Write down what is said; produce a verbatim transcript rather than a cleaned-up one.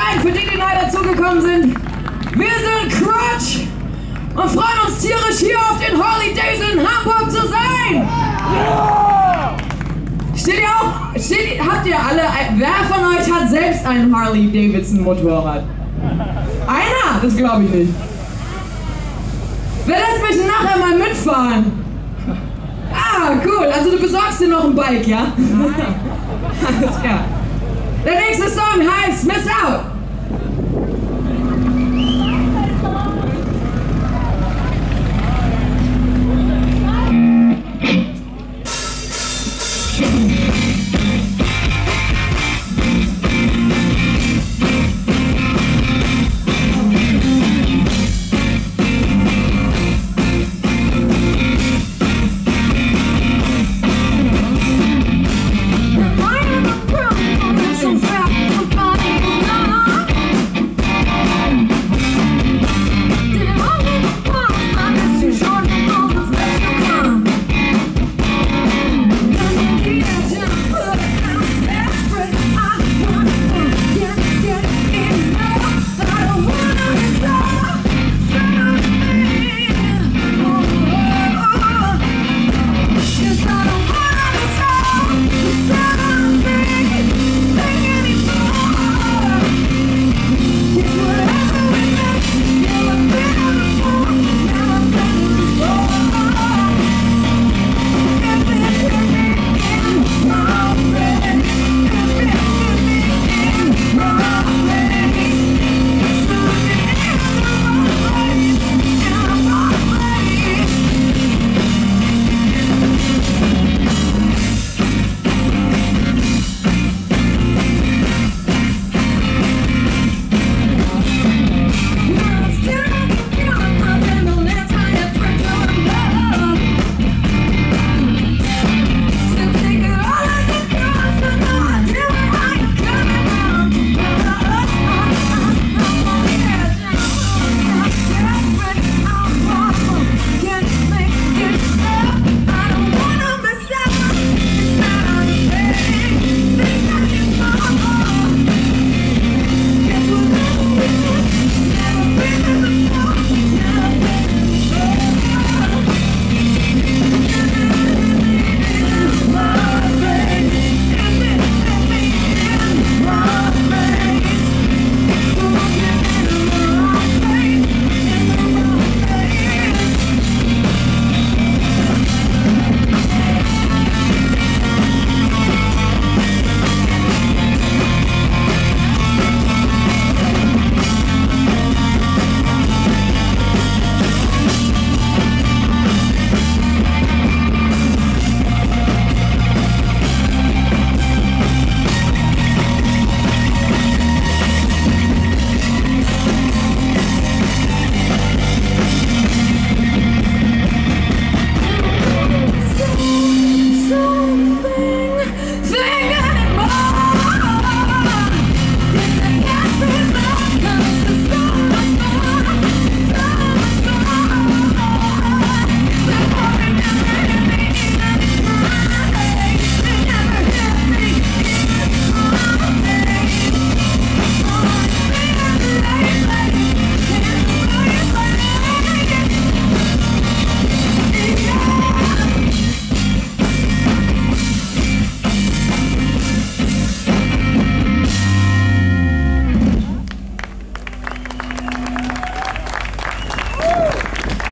sein für die, die neu dazugekommen sind. Wir sind Crutch und freuen uns tierisch, hier auf den Harley Davidson in Hamburg zu sein. Steht ihr auch, steht, habt ihr alle, wer von euch hat selbst ein Harley Davidson Motorrad? Einer? Das glaube ich nicht. Wer lässt mich nachher mal mitfahren? Ah, cool. Also du besorgst dir noch ein Bike, ja? Alles klar. Der nächste Song heißt Miss Out.